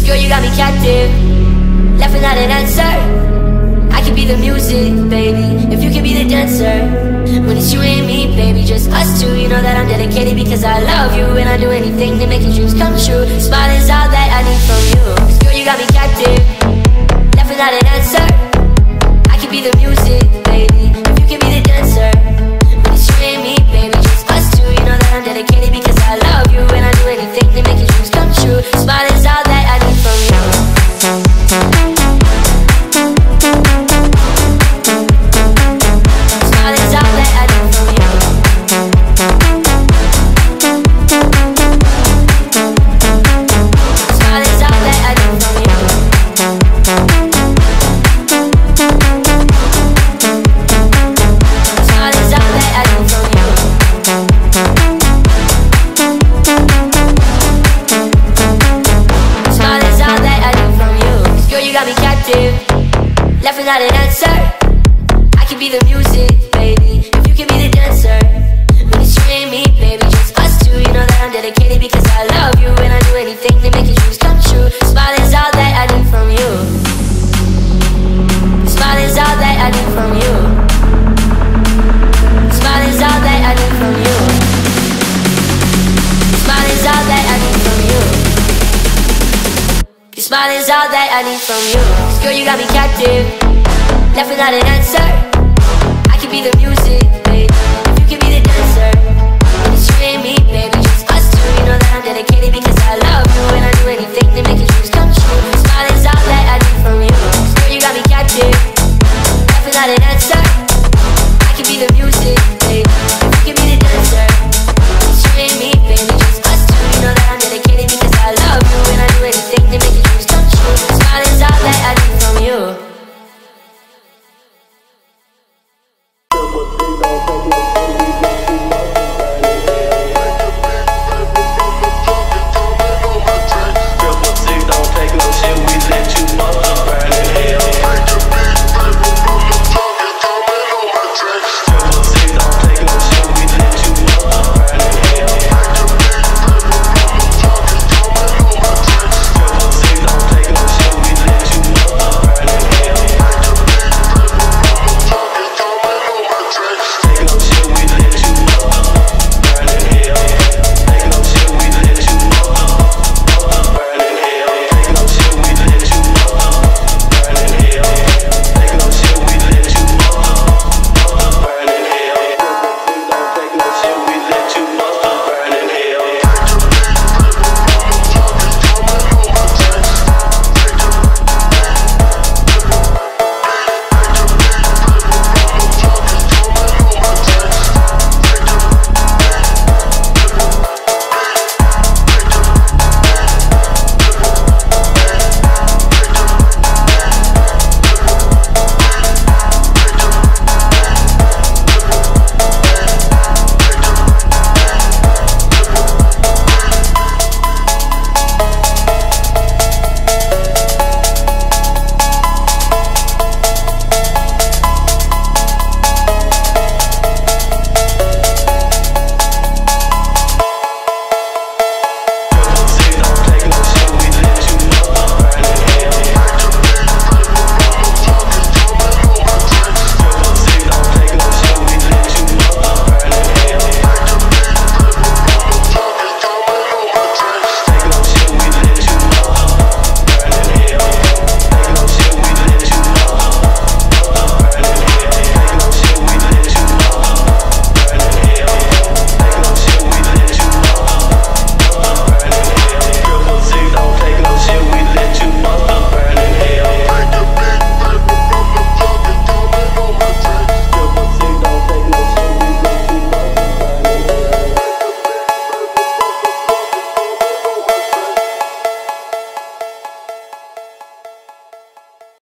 girl, you got me captive, left without an answer. I could be the music, baby, if you could be the dancer. When it's you and me, baby, just us two. You know that I'm dedicated because I love you, and I'll do anything to make your dreams come true. Smiling's all that I need from you. Girl, you got me captive, left without an answer. I could be the music, baby, if you could be the dancer. When it's you and me, baby, just us two. You know that I'm dedicated because I love you, and I'll do anything to make your dreams come true. Smiling's all that I need from you. Left without an answer. I could be the music, baby, if you could be the dancer. When it's you and me, baby, just us two. You know that I'm dedicated because I love you, and I'll do anything to make your dreams come true. Smiling's all that I need from you. Smiling's all that I need from you. Smiling's all that I need from you. Smiling's all that I need from you. Your smiling's all that I need from you. Girl, you got me captive, left without an answer. I could be the music,